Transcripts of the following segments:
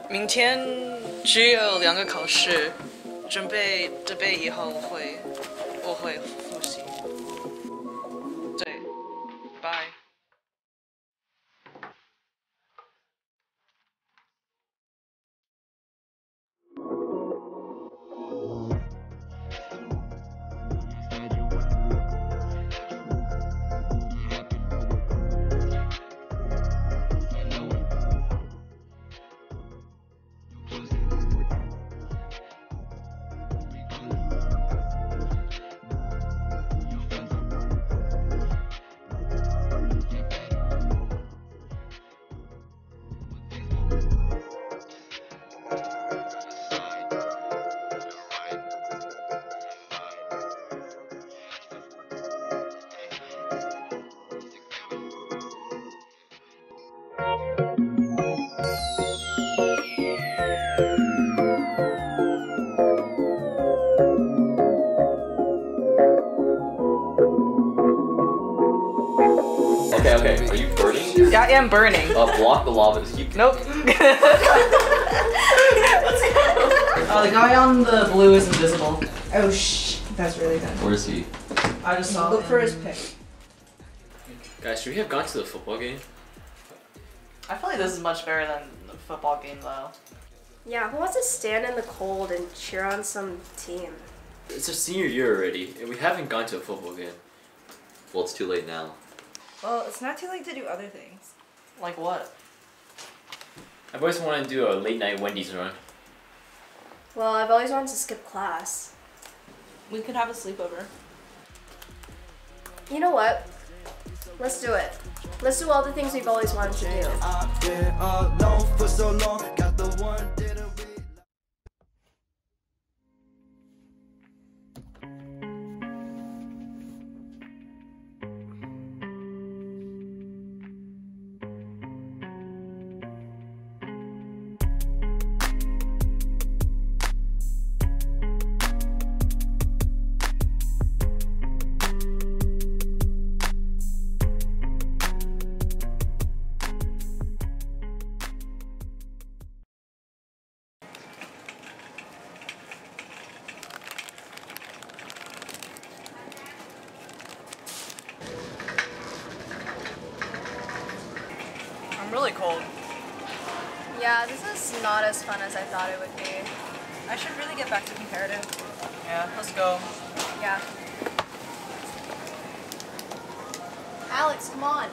明天只有2个考试，准备以后我会复习。对，拜。 Okay, are you burning? Yeah, I am burning. Block the lava, just keep... Nope. The guy on the blue is invisible. Oh that's really good. Where is he? I just saw Look him. for his pick. Guys, should we have gone to the football game? I feel like this is much better than the football game though. Yeah, who wants to stand in the cold and cheer on some team? It's our senior year already, and we haven't gone to a football game. Well, it's too late now. Well, it's not too late to do other things. Like what? I've always wanted to do a late night Wendy's run. Well, I've always wanted to skip class. We could have a sleepover. You know what? Let's do it. Let's do all the things we've always wanted to do. I've been alone for so long, got the one that I really I'm really cold. Yeah, this is not as fun as I thought it would be. I should really get back to comparative. Yeah, let's go. Yeah. Alex, come on.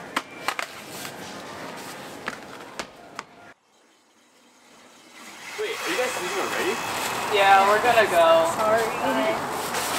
Wait, are you guys leaving already? Yeah, we're gonna go. Sorry. Bye.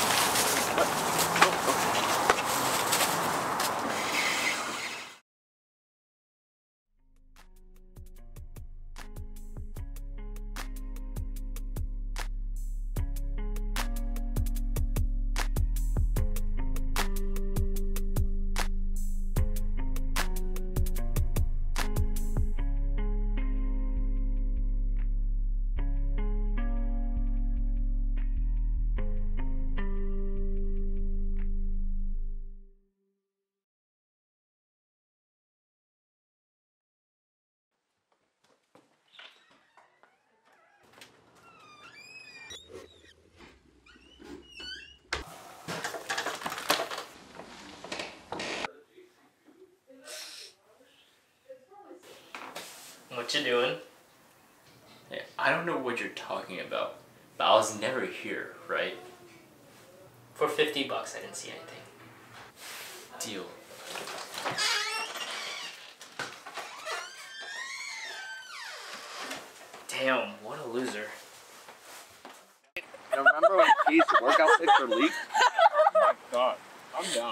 What you doing? Hey, I don't know what you're talking about, but I was never here, right? For $50, I didn't see anything. Deal. Damn, what a loser. Remember when Kate's workout pics were leaked? Oh my god, I'm down.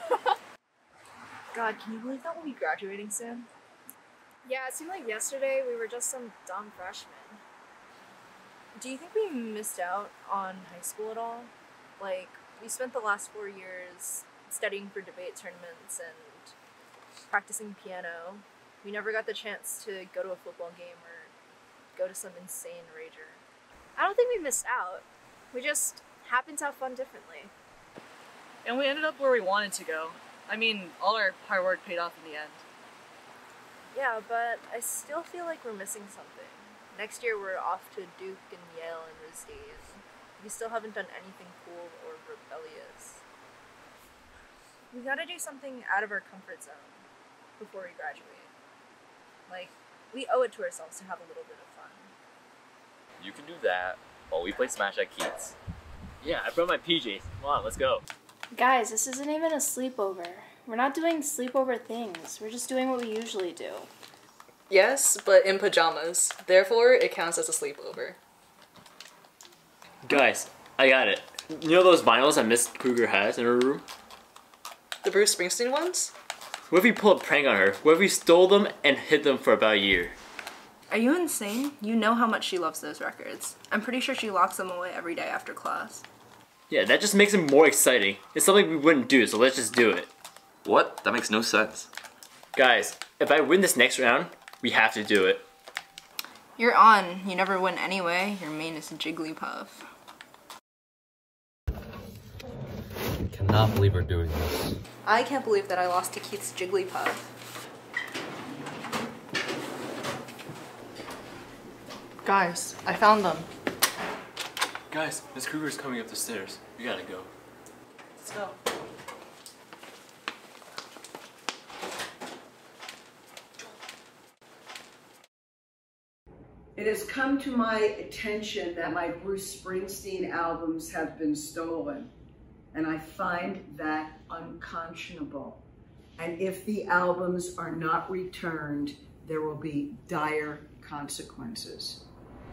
God, can you believe that we'll be graduating soon? Yeah, it seemed like yesterday we were just some dumb freshmen. Do you think we missed out on high school at all? Like, we spent the last 4 years studying for debate tournaments and practicing piano. We never got the chance to go to a football game or go to some insane rager. I don't think we missed out. We just happened to have fun differently. And we ended up where we wanted to go. I mean, all our hard work paid off in the end. Yeah, but I still feel like we're missing something. Next year we're off to Duke and Yale and RISD, and we still haven't done anything cool or rebellious. We gotta do something out of our comfort zone before we graduate. Like, we owe it to ourselves to have a little bit of fun. You can do that while we play Smash at Keats. Yeah, I brought my PJs. Come on, let's go. Guys, this isn't even a sleepover. We're not doing sleepover things. We're just doing what we usually do. Yes, but in pajamas. Therefore, it counts as a sleepover. Guys, I got it. You know those vinyls that Miss Kruger has in her room? The Bruce Springsteen ones? What if we pull a prank on her? What if we stole them and hid them for about a year? Are you insane? You know how much she loves those records. I'm pretty sure she locks them away every day after class. Yeah, that just makes it more exciting. It's something we wouldn't do, so let's just do it. What? That makes no sense. Guys, if I win this next round, we have to do it. You're on. You never win anyway. Your main is Jigglypuff. Cannot believe we're doing this. I can't believe that I lost to Keith's Jigglypuff. Guys, I found them. Guys, Miss Kruger's coming up the stairs. We gotta go. Let's go. It has come to my attention that my Bruce Springsteen albums have been stolen, and I find that unconscionable. And if the albums are not returned, there will be dire consequences.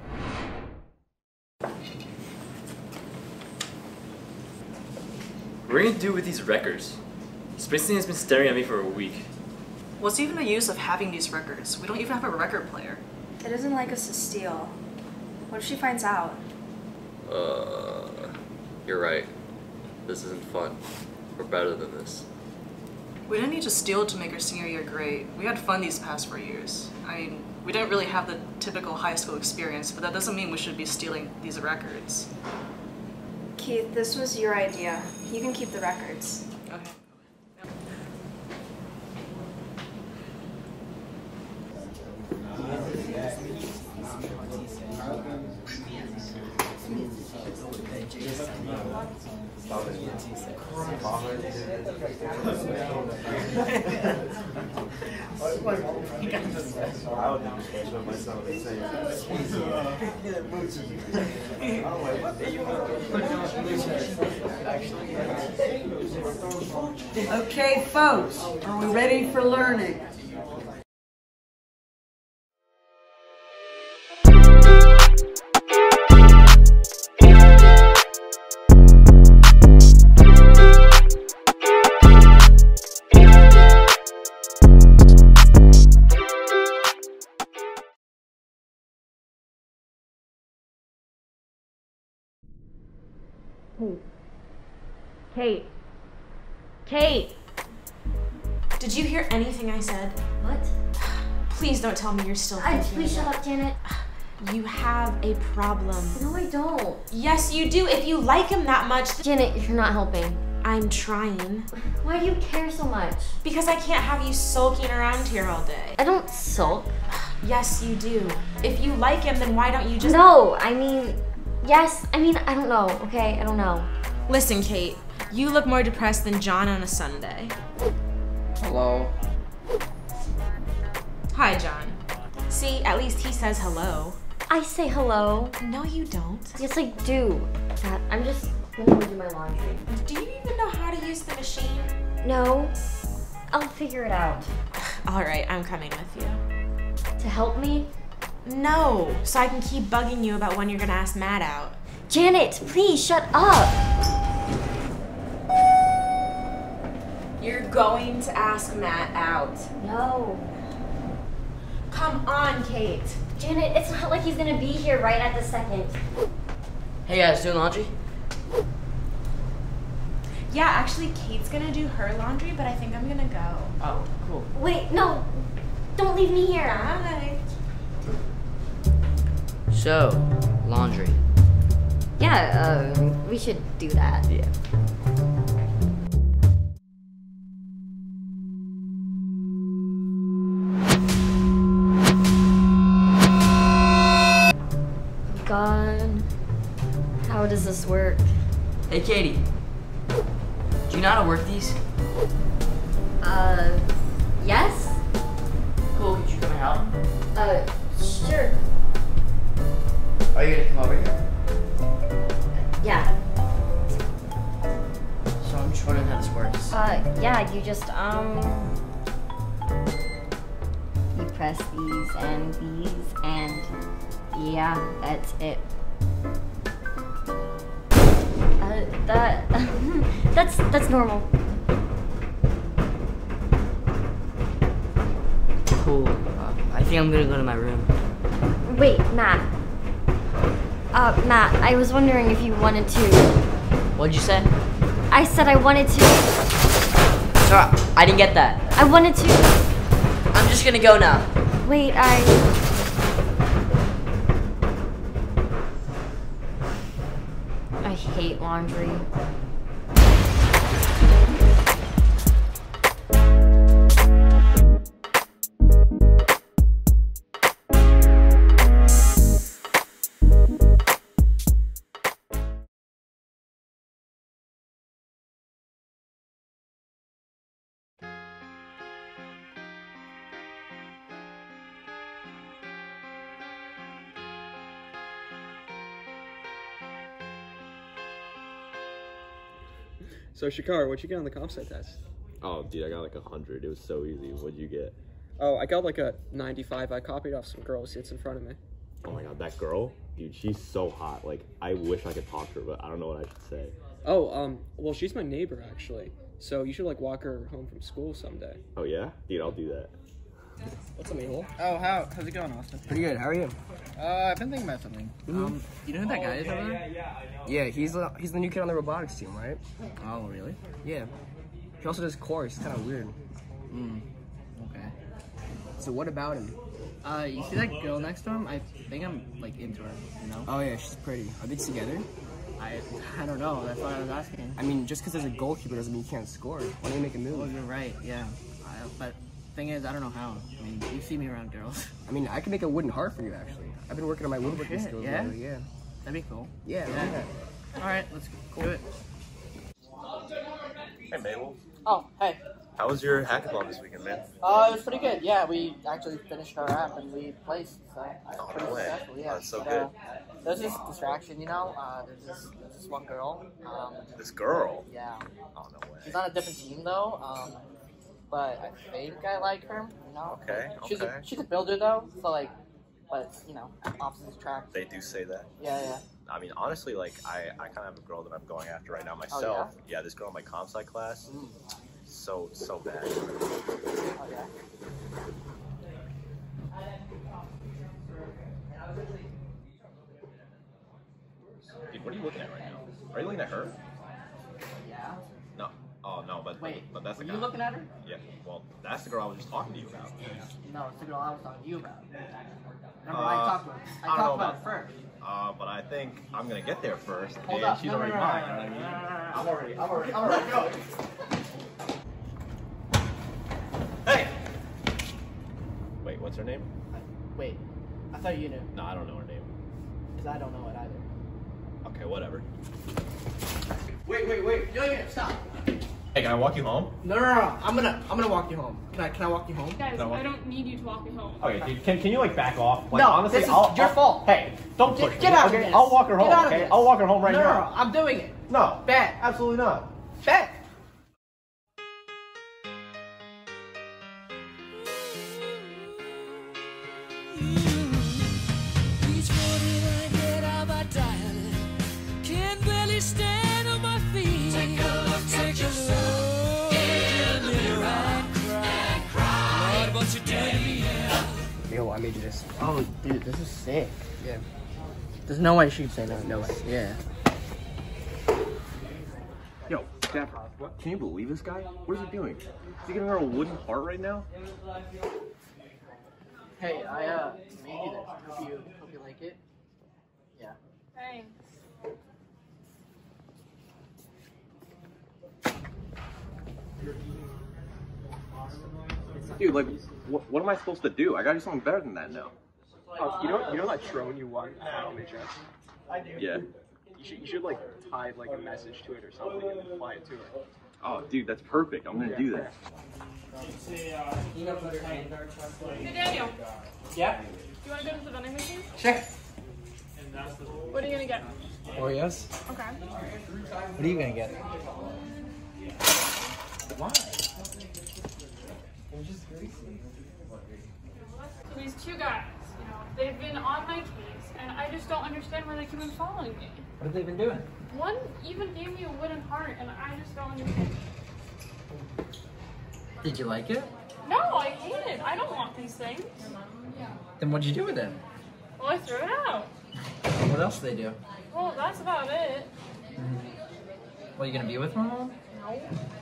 What are we gonna do with these records? Springsteen has been staring at me for a week. What's even the use of having these records? We don't even have a record player. It isn't like us to steal. What if she finds out? You're right. This isn't fun. We're better than this. We didn't need to steal to make our senior year great. We had fun these past 4 years. I mean, we didn't really have the typical high school experience, but that doesn't mean we should be stealing these records. Keith, this was your idea. You can keep the records. Okay. Okay, folks, are we ready for learning? Kate. Kate! Did you hear anything I said? What? Please don't tell me you're still thinking. Please shut up, Janet. You have a problem. No, I don't. Yes, you do. If you like him that much. Janet, you're not helping. I'm trying. Why do you care so much? Because I can't have you sulking around here all day. I don't sulk. Yes, you do. If you like him, then why don't you just— No, I mean, yes. I mean, I don't know, okay? I don't know. Listen, Kate. You look more depressed than John on a Sunday. Hello. Hi, John. See, at least he says hello. I say hello. No, you don't. Yes, I do. Dad, I'm just going to do my laundry. Do you even know how to use the machine? No. I'll figure it out. All right, I'm coming with you. To help me? No, so I can keep bugging you about when you're gonna ask Matt out. Janet, please shut up. You're going to ask Matt out. No. Come on, Kate. Janet, it's not like he's gonna be here right at the second. Hey guys, doing laundry? Yeah, actually, Kate's gonna do her laundry, but I think I'm gonna go. Oh, cool. Wait, no. Don't leave me here. Bye. So, laundry. Yeah, we should do that. Yeah. How does this work? Hey, Katie. Do you know how to work these? Yes? Cool, could you come and help? Sure. Are you gonna come over here? Yeah. So I'm just wondering how this works. Yeah, you just, you press these, and yeah, that's it. That's normal. Cool. I think I'm gonna go to my room. Wait, Matt. Matt, I was wondering if you wanted to. What'd you say? I said I wanted to. Sorry, I didn't get that. I wanted to. I'm just gonna go now. Wait, I hate laundry. So Shakar, what'd you get on the comp sci test? Oh, dude, I got like 100. It was so easy. What'd you get? Oh, I got like a 95. I copied off some girl who sits in front of me. Oh my god, that girl? Dude, she's so hot. Like, I wish I could talk to her, but I don't know what I should say. Oh, well, she's my neighbor, actually. So you should, like, walk her home from school someday. Oh, yeah? Dude, I'll do that. What's up, Mabel? Oh, how's it going, Austin? Pretty good. How are you? I've been thinking about something. You know who that guy is over there? Yeah, he's the new kid on the robotics team, right? Oh, really? Yeah. He also does chorus. It's kind of weird. Okay. So what about him? You see that girl next to him? I think I'm like into her, you know? Oh yeah, she's pretty. Are they together? I don't know. That's why I was asking. I mean, just because there's a goalkeeper doesn't mean you can't score. Why don't you make a move? Oh, you're right. Yeah. But thing is, I don't know how. I mean, you see me around girls. I mean, I can make a wooden heart for you actually. I've been working on my woodworking skills lately. Yeah. That'd be cool. Yeah. All right, let's do it. Hey, Mabel. Oh, hey. How was your hackathon this weekend, man? It was pretty good. Yeah, we actually finished our app and we placed. So pretty successful. Yeah. That's so good. There's this distraction, you know. There's this one girl. This girl? Yeah. Oh, no way. She's on a different team though. But I think I like her. You know. Okay. She's a builder though, so like, but you know, opposites attract. They do say that. Yeah. I mean, honestly, like, I kind of have a girl that I'm going after right now myself. Oh, yeah, this girl in my comp sci class. So bad. Oh, yeah. Dude, what are you looking at right now? Are you looking at her? Yeah. No. Oh, no, but that's the guy. Were you looking at her? Yeah, well, that's the girl I was just talking to you about. No, it's the girl I was talking to you about. Remember, I talked about it first. But I think I'm gonna get there first, Hold and up. she's already mine, you know what I mean? I'm already going. Hey! Wait, what's her name? Wait, I thought you knew. No, I don't know her name. Because I don't know it either. Okay, whatever. Wait. Yo, stop. Hey, can I walk you home? No. I'm gonna walk you home. Can I walk you home? Guys, I don't need you to walk me home. Okay, dude, can you like back off? Like, No, honestly, this is your fault. Hey, don't push me. Get out of okay? this. I'll walk her home. Get out of Okay, this. I'll walk her home right No, now. I'm doing it. No, Bet. absolutely not. Bet. Each morning I get out my diet, can barely stand on my feet. Take a look at yourself in the mirror and cry. Lord, what you done to me? Yo, I made you this. Oh, dude, this is sick. Yeah. There's no way she could say no. No way. Yeah. Yo, Dapper, what? Can you believe this guy? What is he doing? Is he giving her a wooden heart right now? Hey, I made you this. Hope you like it. Yeah. Thanks. Dude, like, what am I supposed to do? I gotta do something better than that now. Oh, you know that drone you won at Omega? Yeah. You should like tie like a message to it or something and then fly it to her. Oh, dude, that's perfect. I'm gonna do that. Hey Daniel. Yeah? Do you want to go to the vending machine? Sure. What are you gonna get? Oreos? Okay. What are you gonna get? Why? It was just greasy. So these two guys, they've been on my case, and I just don't understand why they keep on following me. What have they been doing? One even gave me a wooden heart, and I just don't understand. Did you like it? No, I hate it. I don't want these things. Then what'd you do with it? Well, I threw it out. What else did they do? Well, that's about it. Well, you gonna be with one of them? No.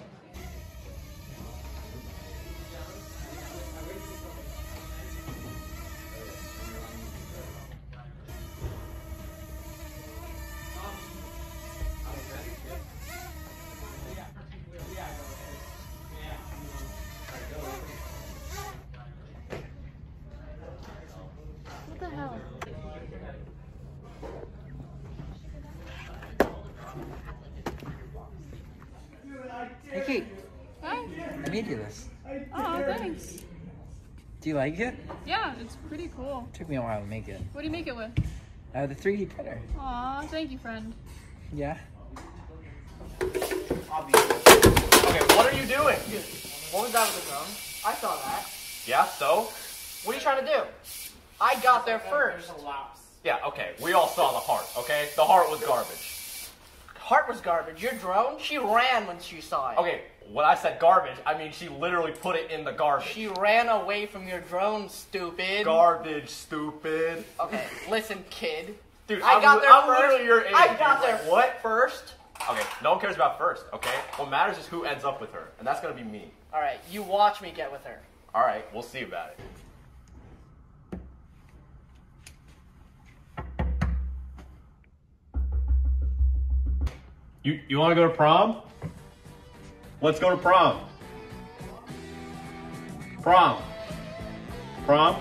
What the hell? Hey, Kate. Hi. I made you this. Oh, thanks. Do you like it? Yeah, it's pretty cool. Took me a while to make it. What do you make it with? The 3D printer. Aw, thank you, friend. Yeah. Okay, what are you doing? What was that with the drone? I saw that. Yeah, so? What are you trying to do? I got there first. Yeah, okay, we all saw the heart, okay? The heart was garbage. Heart was garbage. Your drone? She ran when she saw it. Okay, when I said garbage, I mean she literally put it in the garbage. She ran away from your drone, stupid. Garbage, stupid. Okay, listen, kid. Dude, I got there I'm first. literally your age. I got there what? first. Okay, no one cares about first, okay? What matters is who ends up with her, and that's gonna be me. Alright, you watch me get with her. Alright, we'll see about it. You want to go to prom? Let's go to prom. Prom. Prom.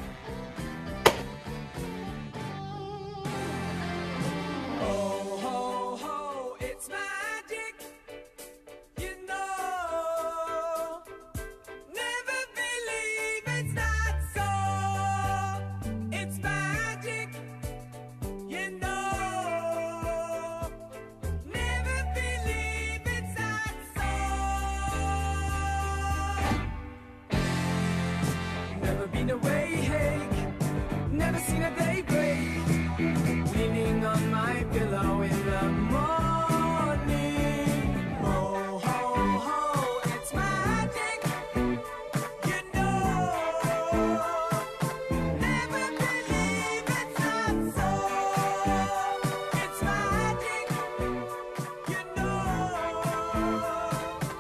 Ho, ho, ho, it's magic, you know. Never believe it's not so. It's magic, you know. Never believe it's not so. Never been away, hey. Never seen a day break. Leaning on my pillow in the morning. Ho, ho, ho, it's magic. You know. Never believe it's not so. It's magic. You know.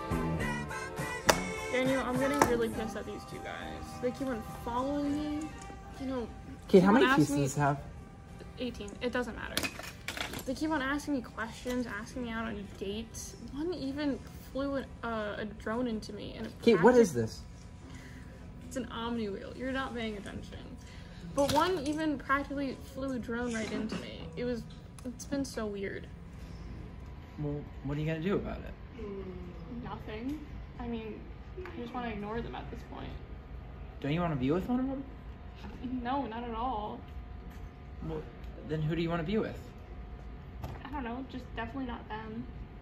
Daniel, I'm getting really pissed at these two guys. They keep on following me. Kate, how keep on many asking teeth does me- this have? 18. It doesn't matter. They keep on asking me questions, asking me out on dates. One even flew a drone into me. And Kate, what is this? It's an Omni wheel. You're not paying attention. But one even practically flew a drone right into me. It's been so weird. Well, what are you gonna do about it? Nothing. I mean, I just want to ignore them at this point. Don't you want to be with one of them? No, not at all. Well, then who do you want to be with? I don't know, just definitely not them.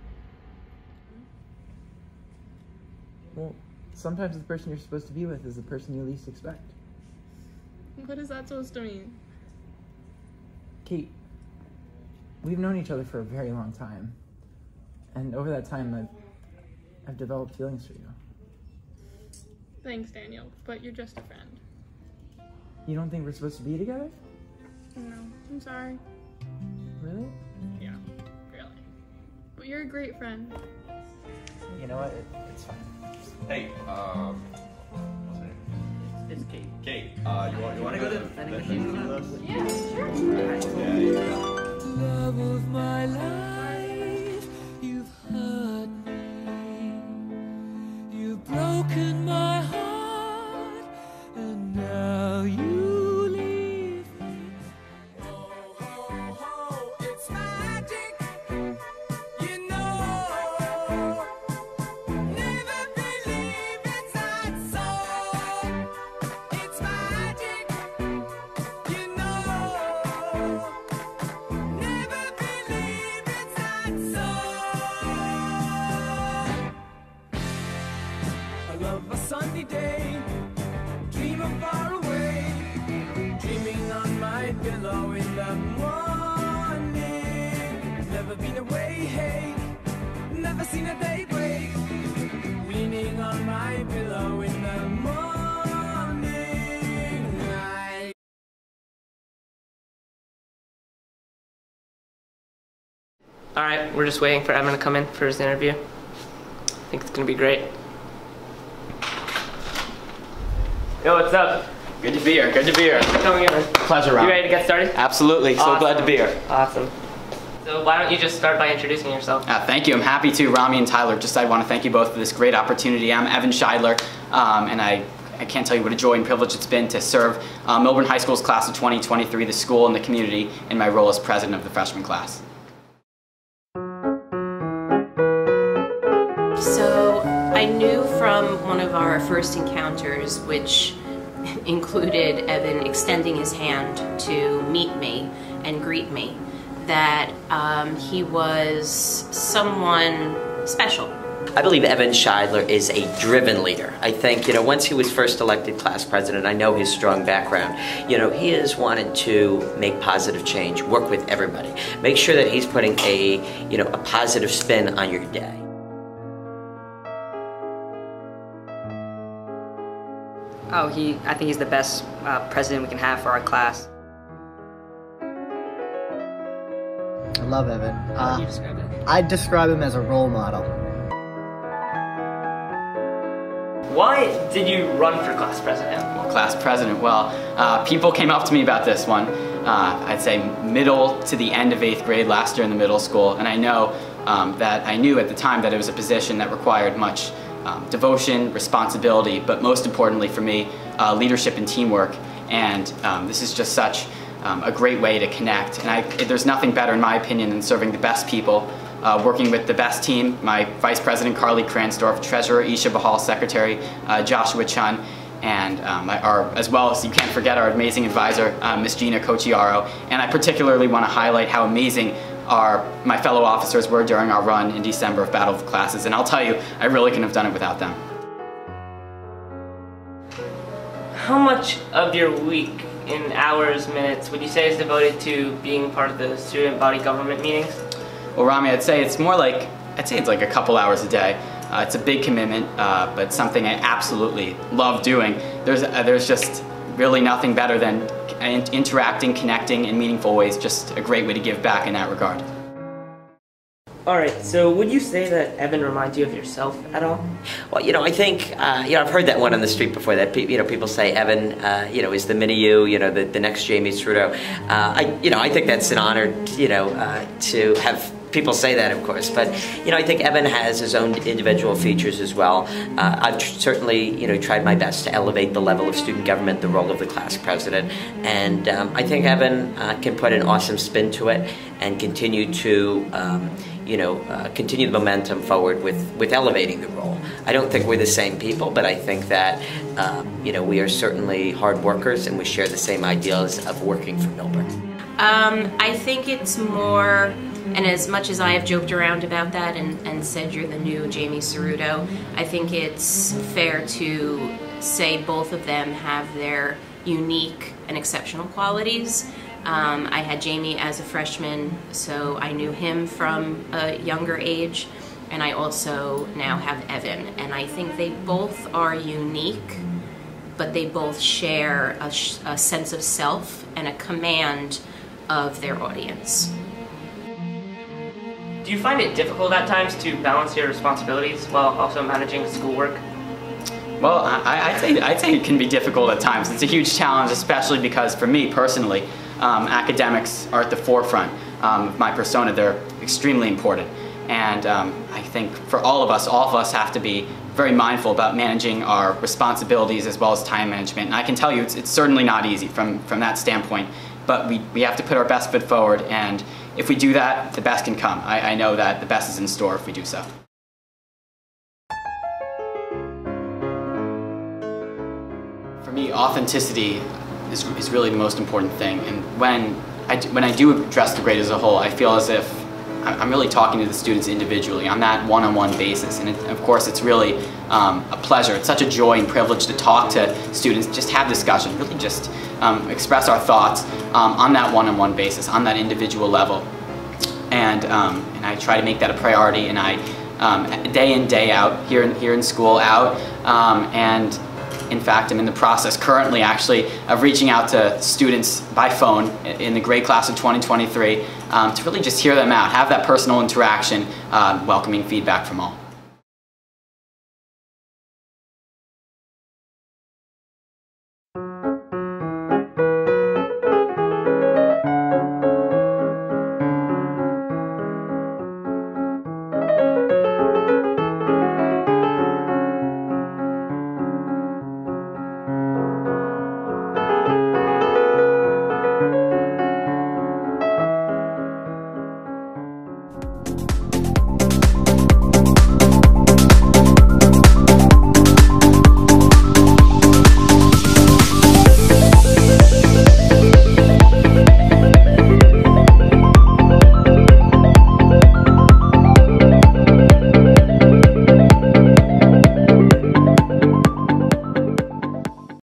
Well, sometimes the person you're supposed to be with is the person you least expect. What is that supposed to mean? Kate, we've known each other for a very long time. And over that time, I've developed feelings for you. Thanks, Daniel, but you're just a friend. You don't think we're supposed to be together? No, I'm sorry. Really? Yeah, really. But you're a great friend. You know what? It's fine. Hey, what's her name? It's Kate. Kate, you want to go to the vending machine with us? Yeah, sure. Yeah, yeah. Love of my life, you've hurt me. You've broken my heart, and now you leave me. Ho, ho, ho, it's magic. behave. Never seen a day break. Leaning on my pillow in the morning light. Alright, we're just waiting for Evan to come in for his interview. I think it's gonna be great. Yo, what's up? Good to be here, good to be here. Thanks for coming in. Pleasure, Ron. You ready to get started? Absolutely, so glad to be here. Awesome. So why don't you just start by introducing yourself? Thank you, I'm happy to, Rami and Tyler. I want to thank you both for this great opportunity. I'm Evan Scheidler, and I can't tell you what a joy and privilege it's been to serve Millburn High School's class of 2023, the school and the community, in my role as president of the freshman class. So I knew from one of our first encounters, which included Evan extending his hand to meet me and greet me, that he was someone special. I believe Evan Scheidler is a driven leader. I think, once he was first elected class president, I know his strong background. He has wanted to make positive change, work with everybody, make sure that he's putting a positive spin on your day. Oh, I think he's the best president we can have for our class. I love Evan. How would you describe him? I'd describe him as a role model. Why did you run for class president? Well, class president, people came up to me about this one. I'd say middle to the end of 8th grade last year in the middle school, and I know that I knew at the time that it was a position that required much devotion, responsibility, but most importantly for me, leadership and teamwork. And this is just such a great way to connect. And there's nothing better, in my opinion, than serving the best people, working with the best team, my Vice President Carly Kransdorf, Treasurer Isha Bahal, Secretary Joshua Chun, and as well as you can't forget our amazing advisor, Miss Gina Cocchiaro. And I particularly want to highlight how amazing my fellow officers were during our run in December of Battle of the Classes. And I'll tell you, I really couldn't have done it without them. How much of your week, in hours, minutes, would you say is devoted to being part of the student body government meetings? Well, Rami, I'd say it's like a couple hours a day. It's a big commitment, but something I absolutely love doing. There's just really nothing better than interacting, connecting in meaningful ways. Just a great way to give back in that regard. Alright, so would you say that Evan reminds you of yourself at all? Well, I think, I've heard that one on the street before, that people say Evan, is the mini you, the next Jamie Ceruto. I think that's an honor, to have people say that, of course, but I think Evan has his own individual features as well. I've certainly tried my best to elevate the level of student government, the role of the class president, and I think Evan can put an awesome spin to it and continue to continue the momentum forward with elevating the role. I don't think we're the same people, but I think that we are certainly hard workers and we share the same ideals of working for Millburn. I think it's more, and as much as I have joked around about that and said you're the new Jamie Ceruto, I think it's fair to say both of them have their unique and exceptional qualities. I had Jamie as a freshman, so I knew him from a younger age, and I also now have Evan, and I think they both are unique, but they both share a sense of self and a command of their audience. Do you find it difficult at times to balance your responsibilities while also managing schoolwork? Well, I'd say it can be difficult at times. It's a huge challenge, especially because for me personally, academics are at the forefront of my persona. They're extremely important. And I think for all of us have to be very mindful about managing our responsibilities as well as time management. And I can tell you it's certainly not easy from that standpoint, but we have to put our best foot forward, and if we do that, the best can come. I know that the best is in store if we do so. For me, authenticity is really the most important thing, and when I do address the grade as a whole, I feel as if I'm really talking to the students individually on that one-on-one basis, and of course it's really a pleasure. It's such a joy and privilege to talk to students, just have discussion, really just express our thoughts on that one-on-one basis, on that individual level. and I try to make that a priority, and I day in, day out, here in school, out, and in fact, I'm in the process currently actually of reaching out to students by phone in the grade class of 2023 to really just hear them out, have that personal interaction, welcoming feedback from all.